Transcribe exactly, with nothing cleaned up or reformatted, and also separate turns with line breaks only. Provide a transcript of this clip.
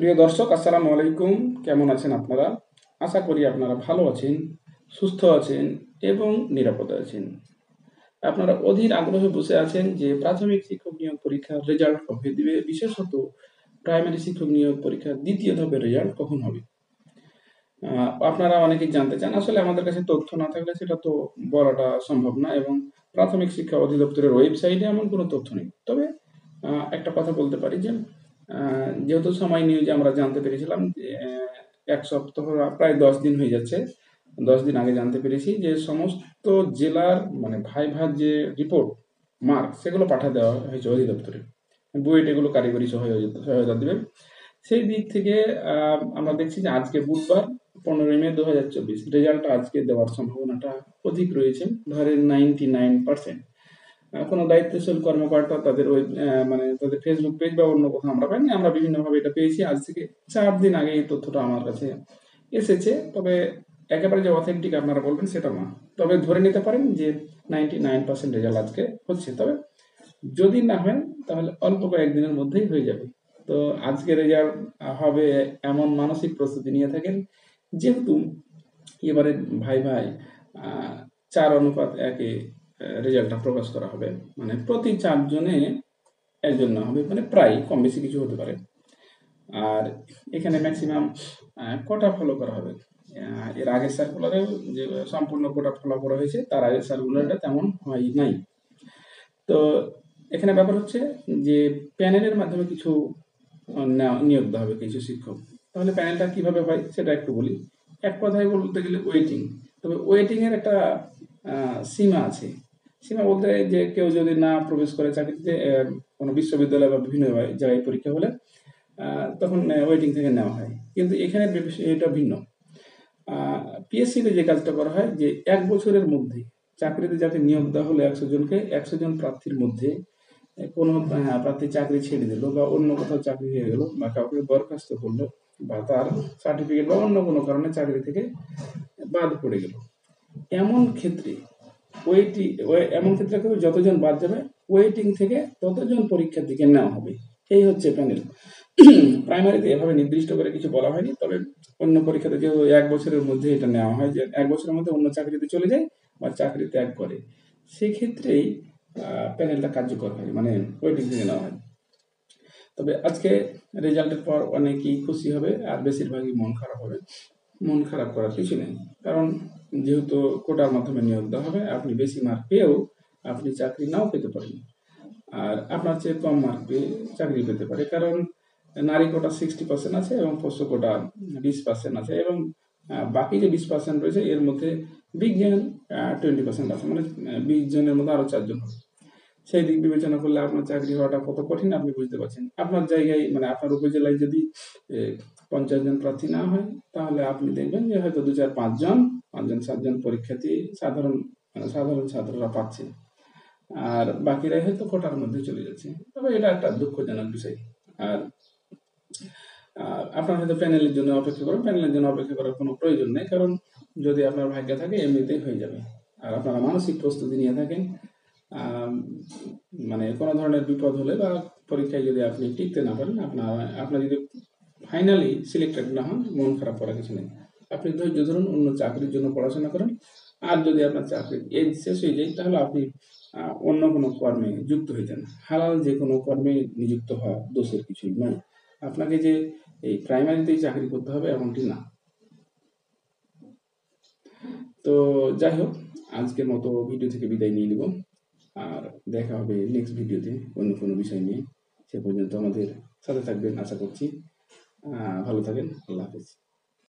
প্রিয় দর্শক, আসসালামু আলাইকুম। কেমন আছেন আপনারা? আশা করি আপনারা ভালো আছেন, সুস্থ আছেন এবং নিরাপদে আছেন। আপনারা অধীর আগ্রহে বসে আছেন যে প্রাথমিক শিক্ষক নিয়োগ পরীক্ষার রেজাল্ট কবে দিবে, বিশেষত প্রাইমারি শিক্ষক নিয়োগ পরীক্ষার দ্বিতীয় ধাপের রেজাল্ট কখন হবে। আহ, আপনারা অনেকেই জানতে চান। আসলে আমাদের কাছে তথ্য না থাকলে সেটা তো বলাটা সম্ভব না, এবং প্রাথমিক শিক্ষা অধিদপ্তরের ওয়েবসাইটে এমন কোনো তথ্য নেই। তবে আহ, একটা কথা বলতে পারি যে আহ, যেহেতু সময় নিউজে আমরা জানতে পেরেছিলাম যে আহ, এক সপ্তাহ প্রায় দশ দিন হয়ে যাচ্ছে, দশ দিন আগে জানতে পেরেছি যে সমস্ত জেলার মানে ভাইভার যে রিপোর্ট মার্ক সেগুলো পাঠা দেওয়া হয়েছে অধিদপ্তরে। বুয়েট এগুলো কারিগরি সহায়তা সহায়তা দেবে। সেই দিক থেকে আহ, আমরা দেখছি যে আজকে বুধবার পনেরোই মে দু হাজার চব্বিশ রেজাল্ট আজকে দেওয়ার সম্ভাবনাটা অধিক রয়েছে, ধরেন নাইনটি নাইন পার্সেন্ট। কোনো দায়িত্বশীল কর্মকর্তা তাদের ওই মানে তাদের ফেসবুক পেজ বা অন্য কোথাও আমরা পাইনি, আমরা বিভিন্নভাবে এটা পেয়েছি। আজ থেকে চার দিন আগে এই তথ্যটা আমার কাছে এসেছে। তবে একেবারে যে অথেন্টিক আপনারা বলবেন সেটা না, তবে ধরে নিতে পারেন যে নাইনটি নাইন পার্সেন্ট রেজাল্ট আজকে হচ্ছে। তবে যদি না হয় তাহলে অল্প কয়েকদিনের মধ্যেই হয়ে যাবে। তো আজকে রেজাল্ট হবে এমন মানসিক প্রস্তুতি নিয়ে থাকেন, যেহেতু এবারে ভাই ভাই আহ, চার অনুপাত একে রেজাল্টটা প্রকাশ করা হবে, মানে প্রতি চারজনে একজন না হবে, মানে প্রায় কম বেশি কিছু হতে পারে। আর এখানে ম্যাক্সিমাম কোটা ফলো করা হবে। আহ, এর আগের সার্কুলারেও যে সম্পূর্ণ কোটা ফলো করা হয়েছে, তার আগের সার্কুলারটা তেমন হয় নাই। তো এখানে ব্যাপার হচ্ছে যে প্যানেলের মাধ্যমে কিছু আহ, নেওয়া- নিয়োগ দেওয়া হবে কিছু শিক্ষক। তাহলে প্যানেলটা কিভাবে হয় সেটা একটু বলি। এক কথায় বলতে গেলে ওয়েটিং। তবে ওয়েটিং এর একটা আহ, সীমা আছে। সীমা বলতে যে কেউ যদি না প্রবেশ করে চাকরিতে, আহ, কোনো বিশ্ববিদ্যালয় বা বিভিন্ন জায়গায় পরীক্ষা হলে আহ, তখন ওয়েটিং থেকে নেওয়া হয়। কিন্তু এখানে বিবেচ- এটা ভিন্ন। পিএসসিতে যে কাজটা করা হয় যে এক বছরের মধ্যে চাকরিতে যাকে নিয়োগ দেওয়া হলো একশো জনকে, একশো জন প্রার্থীর মধ্যে কোনো আহ, প্রার্থী চাকরি ছেড়ে দিল বা অন্য কোথাও চাকরি হয়ে গেল বা কাউকে বরখাস্ত করলো বা তার সার্টিফিকেট বা অন্য কোনো কারণে চাকরি থেকে বাদ পড়ে গেল, এমন ক্ষেত্রে ওয়েটি এমন ক্ষেত্রে কেউ যতজন বাদ যাবে ওয়েটিং থেকে ততজন পরীক্ষার দিকে নেওয়া হবে। এই হচ্ছে প্যানেল। প্রাইমারিতে এভাবে নির্দিষ্ট করে কিছু বলা হয়নি, তবে অন্য পরীক্ষাতে যেহেতু এক বছরের মধ্যে এটা নেওয়া হয় যে এক বছরের মধ্যে অন্য চাকরিতে চলে যায় বা চাকরি ত্যাগ করে, সেক্ষেত্রেই প্যানেলটা কার্যকর হয়, মানে ওয়েটিং থেকে নেওয়া হয়। তবে আজকে রেজাল্টের পর অনেকেই খুশি হবে আর বেশিরভাগই মন খারাপ হবে। মন খারাপ করার কিছু নেই, কারণ যেহেতু কোটার মাধ্যমে নিয়োগ দেওয়া হবে, আপনি বেশি মার্ক পেয়েও আপনি চাকরি নাও পেতে পারেন, আর আপনার চেয়ে কম মার্ক পেয়ে চাকরি পেতে পারে। কারণ নারী কোটা সিক্সটি পার্সেন্ট আছে এবং পোষ্য কোটা বিশ পার্সেন্ট আছে, এবং আহ, বাকি যে বিশ পার্সেন্ট রয়েছে এর মধ্যে বিজ্ঞান টোয়েন্টি পার্সেন্ট আছে, মানে বিশ জনের মধ্যে আরো চারজন হবে। সেই দিক বিবেচনা করলে আপনার চাকরি হওয়াটা কত কঠিন আপনি বুঝতে পারছেন। আপনার জায়গায় মানে আপনার উপজেলায় যদি পঞ্চাশ জন প্রার্থী না হয়, তাহলে আপনি দেখবেন যে হয়তো দু চার পাঁচজন পাঁচজন সাতজন পরীক্ষার্থী সাধারণ মানে সাধারণ ছাত্ররা পাচ্ছে, আর বাকিরাই হয়তো কোটার মধ্যে চলে যাচ্ছে। তবে এটা একটা দুঃখজনক বিষয়। আর আপনার হয়তো প্যানেলের জন্য অপেক্ষা করেন, প্যানেলের জন্য অপেক্ষা করার কোনো প্রয়োজন নেই, কারণ যদি আপনার ভাগ্য থাকে এমনিতেই হয়ে যাবে। আর আপনারা মানসিক প্রস্তুতি নিয়ে থাকেন, মানে কোনো ধরনের বিপদ হলে বা পরীক্ষায় যদি আপনি টিকতে না পারেন, আপনার আপনার যদি ফাইনালি সিলেক্টেড না হন, মন খারাপ করার কিছু নেই। আপনি ধৈর্য ধরুন, অন্য চাকরির জন্য পড়াশোনা করেন। আর যদি আপনার চাকরির এজ শেষ হয়ে যায়, তাহলে আপনি অন্য কোনো কর্মে যুক্ত হয়ে যান। হালাল যে কোনো কর্মে নিযুক্ত হওয়া দোষের কিছুই নয়। আপনাকে যে এই প্রাইমারিতেই চাকরি করতে হবে এমনটি না। তো যাই হোক, আজকের মতো ভিডিও থেকে বিদায় নিয়ে নিব, আর দেখা হবে নেক্সট ভিডিওতে অন্য কোনো বিষয় নিয়ে। সে পর্যন্ত আমাদের সাথে থাকবেন আশা করছি। ভালো থাকেন। আল্লাহ হাফেজ।